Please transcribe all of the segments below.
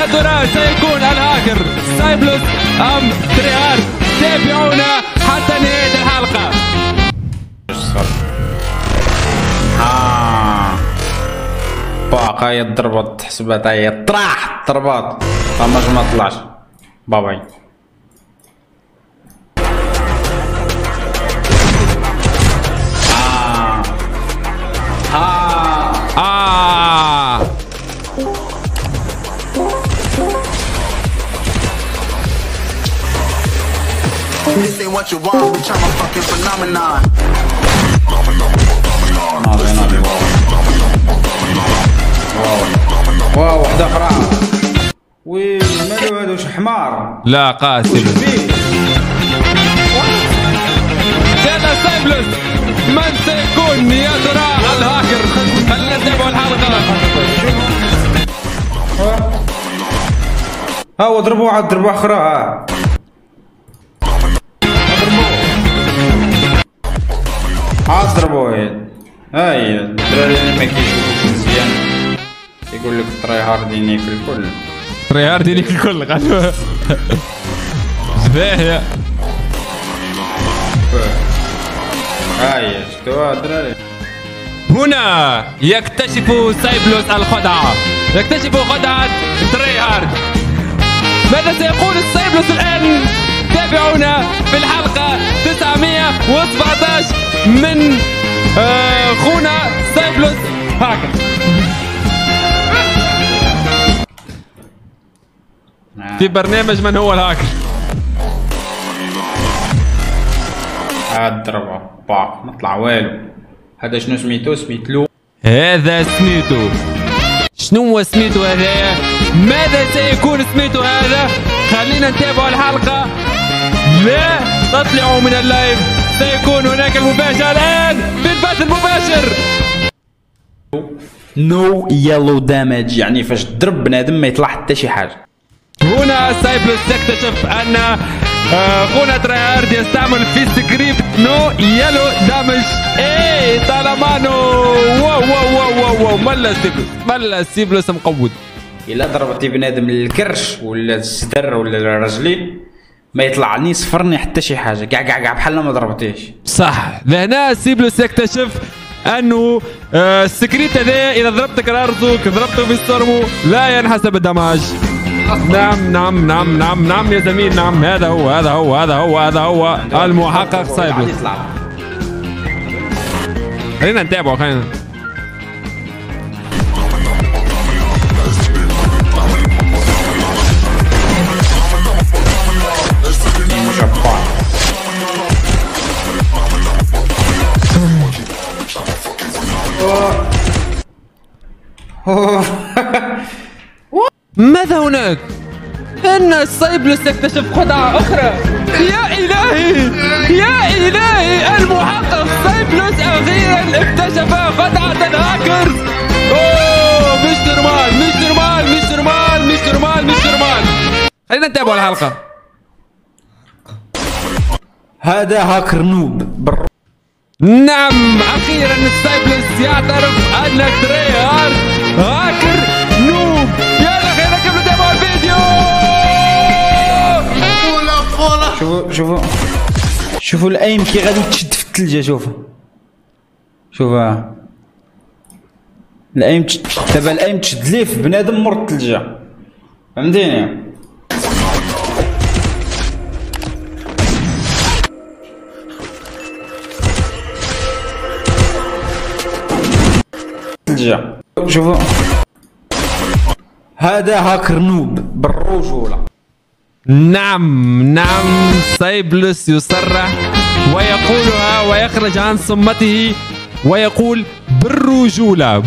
ترى سيكون الهاكر سايبلوس أم تريهارد؟ تابعونا حتى نهاية الحلقة. باقا هي ضربت حسبات هي طراح ضربات ما طلعش باباي. This ain't what you want, bitch, I'm a fucking phenomenon. واو واحدة أخرى. وي مالو هادو شي حمار. لا قاتل. كان سايبلوس من سيكون يا ترى الهاكر؟ خلينا نتابعوا الحلقة. ها هو ضربوا عاد ضربة أخرى. ضربوا هاي الدراري اللي ما كيشوفوش مزيان يقول لك تراي هاردين ياكل الكل. تراي هاردين ياكل الكل قالوا زباهية. هاي شفتوها الدراري. هنا يكتشف سايبلوس الخدعة، يكتشف خدعة تراي هارد. ماذا سيقول سايبلوس الآن؟ تابعونا في الحلقة 917 من خونا سايبلوس هاكر. في برنامج من هو الهاكر. هاد ضربة باق ما طلع والو. هذا شنو سميتو؟ سميتلو هذا سميتو شنو هو سميتو هذايا؟ ماذا سيكون سميتو هذا؟ خلينا نتابعوا الحلقة. لا تطلعوا من اللايف، سيكون هناك المباشر الآن في البث المباشر. نو يلو دامج، يعني فاش تضرب بنادم ما يطلع حتى شي حاجة. هنا سايبلوس يكتشف أن خونا ترايهارد يستعمل في سكريبت نو يلو دامج. ايه طالما نو واو واو واو واو ملا سيبلوس مقود. إلا ضربتي بنادم للكرش ولا الصدر ولا الرجلين ما يطلعني صفرني حتى شي حاجه، كاع بحال ما ضربتيش. صح، لهنا سيبلوس يكتشف انه السكريت هذا اذا ضربتك رارزوك ضربته بالسرمو لا ينحسب الدماج. نعم نعم نعم نعم نعم يا زميل، نعم هذا هو المحقق سايبلوس. خلينا نتابعه خلينا. ماذا هناك؟ إن سايبلوس يكتشف خدعة أخرى. يا إلهي يا إلهي، المحقق سايبلوس أخيرا اكتشف خدعة الهاكر. أوه مش نورمال مش نورمال مش نورمال مش نورمال مش نورمال. خلينا نتابع الحلقة. هذا هاكر نوب نعم أخيرا سايبلوس يعترف أن ترايهارد هاكر نوب. يلا خلينا نكمل نتابع الفيديو. شوفوا الايم كي غادي تشد في الثلجه. شوفها الايم دابا الايم تشد ليه في بنادم مر الثلجه، فهمتيني؟ شوفوا هذا هاكر نوب بالرجولة. نعم سايبلوس يصرح ويقولها ويخرج عن صمته ويقول بالرجولة.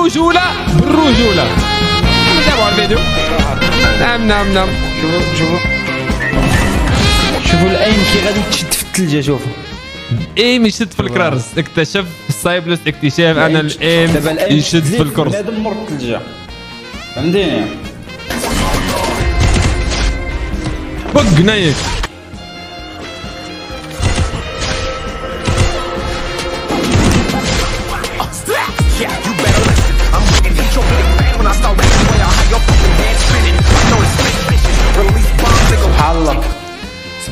نتابعوا الفيديو. نعم شوفوا الايم كي غادي تشد في الثلجة. ايم يشد في الكرارس. اكتشف سايبلوس اكتشاف ان الايم يشد في الكرز. بنادم مر الثلجة، فهمتيني؟ بق نايك.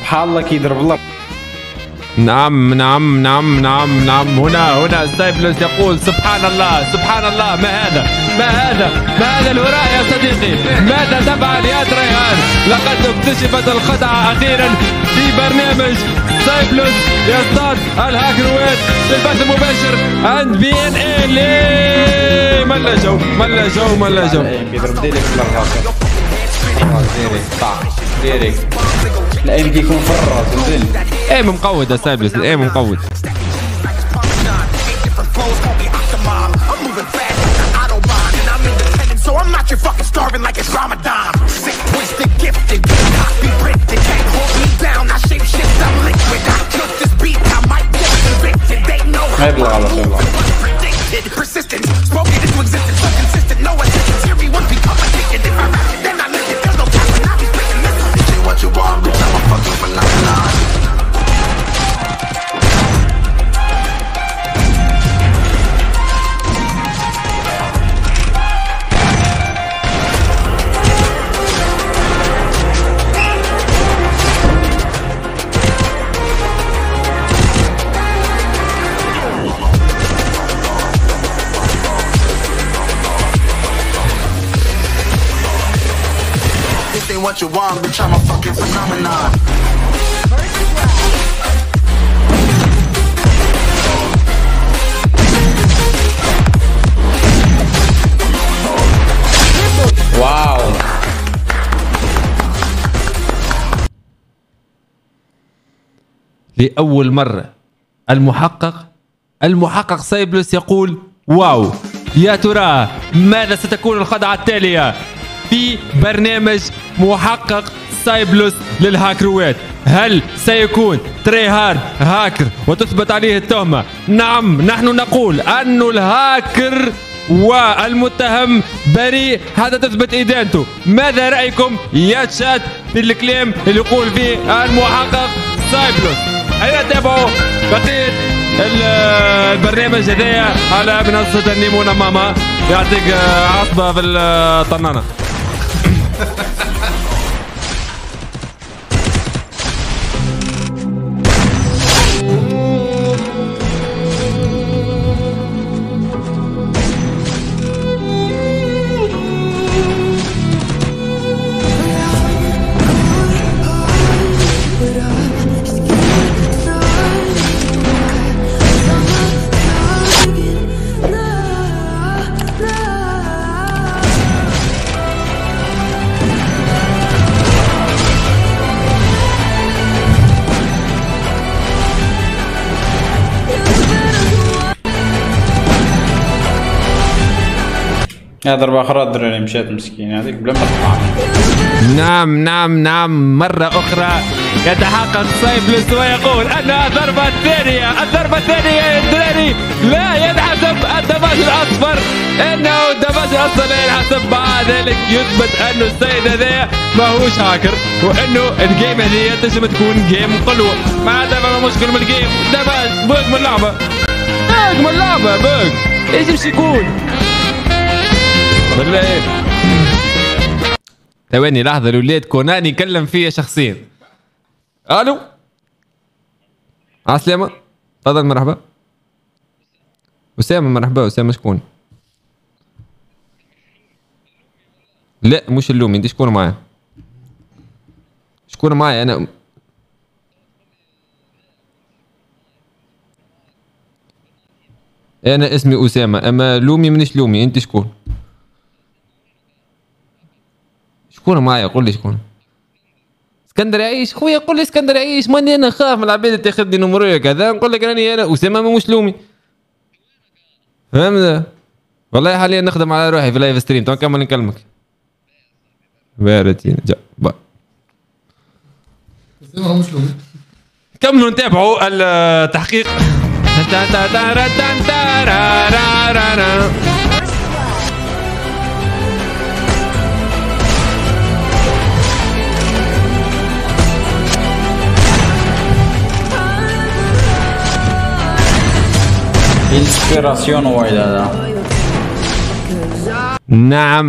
سبحان الله كيضرب الله. نعم نعم نعم نعم نعم. هنا سايبلوس يقول سبحان الله سبحان الله. ما هذا الهراء يا صديقي؟ ماذا تفعل يا تريهان؟ لقد اكتشفت الخدعة أخيرا في برنامج سايبلوس يصطاد الهاكروات في البث المباشر عند BNA. ليه ملا جو بيضرب ديريكت للراس. ديريكت طاق ديريكت. الايم كيكون فراس فهمتني. ايم مقود يا سايبلوس. الايم مقود. So I'm not your fucking starving like it's Ramadan. Sick, twisted, gifted, copy printed, can't hold me down. I shape shift, I'm liquid. I killed this beat, I might get convicted. They know how predicted. Persistence, spoken into existence, so consistent, no assistance. Here we once become addicted. If I rap it, then I live it. There's no time when I be breaking this. This ain't what you want, bitch. I'm a fucking phenomenon. What you want, bitch, I'm a fucking phenomenon. واو. لأول مرة المحقق سايبلوس يقول واو. يا ترى ماذا ستكون الخدعة التالية في برنامج محقق سايبلوس للهاكروات؟ هل سيكون تريهارد هاكر وتثبت عليه التهمة؟ نعم، نحن نقول أن الهاكر والمتهم بريء، هذا تثبت إدانته. ماذا رأيكم يا تشات في الكلام اللي يقول فيه المحقق سايبلوس؟ هيا تابعوا بقية البرنامج هذايا على منصة النيمونة ماما. يعطيك عصبة في الطنانة. ضربة أخرى الدراري مشات مسكين هذيك بلا ما تطلع. نعم مرة أخرى يتحقق سايبلوس ويقول أنها الضربة الثانية يا الدراري لا ينحسب الدمج الأصفر. إنه الدمج الأصفر لا ينحسب. مع ذلك يثبت أنه السيد هذا ماهوش هاكر، وأنه الجيم هذه تنجم تكون جيم قلوة. ما عدا ما مشكل من الجيم دمج بوق من اللعبة. بوق إيش باش يكون؟ بالله ثواني لحظة الولاد كوناني يكلم فيا شخصيا. الو عسلامة، تفضل. مرحبا أسامة. مرحبا أسامة. شكون؟ لا مش اللومي. انت شكون معايا؟ شكون معايا انا اسمي أسامة، اما لومي منش لومي. انت شكون؟ شكون معايا؟ قول لي شكون. اسكندر يعيش خويا. قول لي اسكندر يعيش. ماني انا خاف من العباد تاخذني نمرو كذا. نقول لك راني انا أسامة مش لومي. فهمت؟ والله حاليا نخدم على روحي في لايف ستريم. تو نكمل نكلمك. بارتين جا باي. أسامة مش لومي. كملوا نتابعوا التحقيق. انسبيراسيون وايد هذا.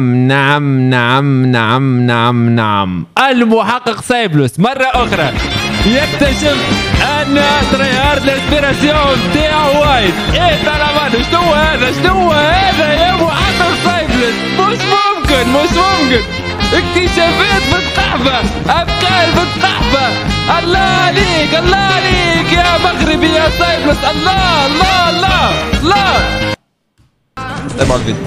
نعم المحقق سايبلوس مرة أخرى يكتشف ان تريهارد الانسبيراسيون تاعو وايد. ايه طلبان شنو هذا؟ شنو هذا يا محقق سايبلس؟ مش ممكن مش ممكن. اكتشافات في القحفة، افكار في القحفة. الله عليك الله عليك يا مغربي يا سايبلس. الله الله الله الله. تابعوا الفيديو.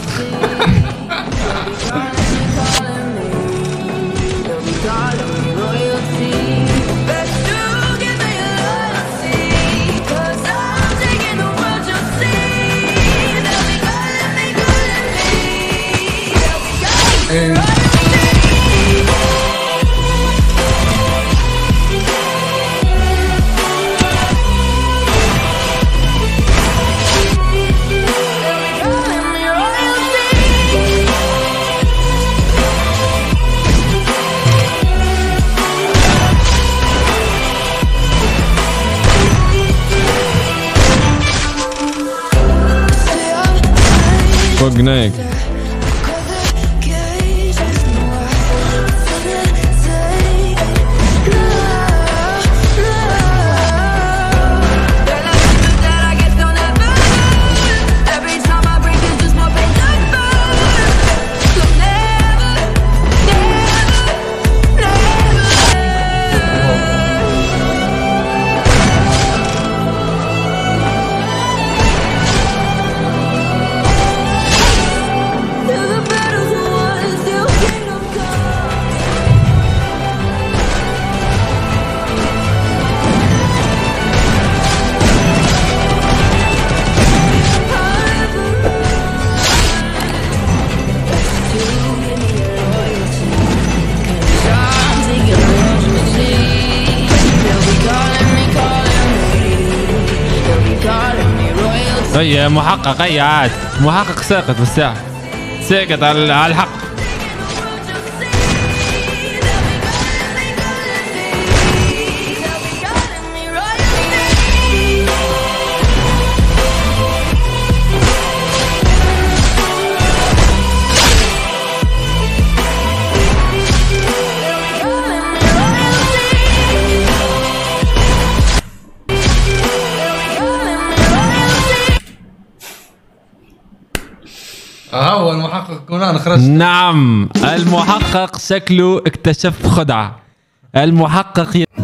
فوقناك اي محقق. اي عاد محقق ساقط بالساعة، ساقط على الحق. هو المحقق كونان خرج. نعم المحقق شكله اكتشف خدعة. المحقق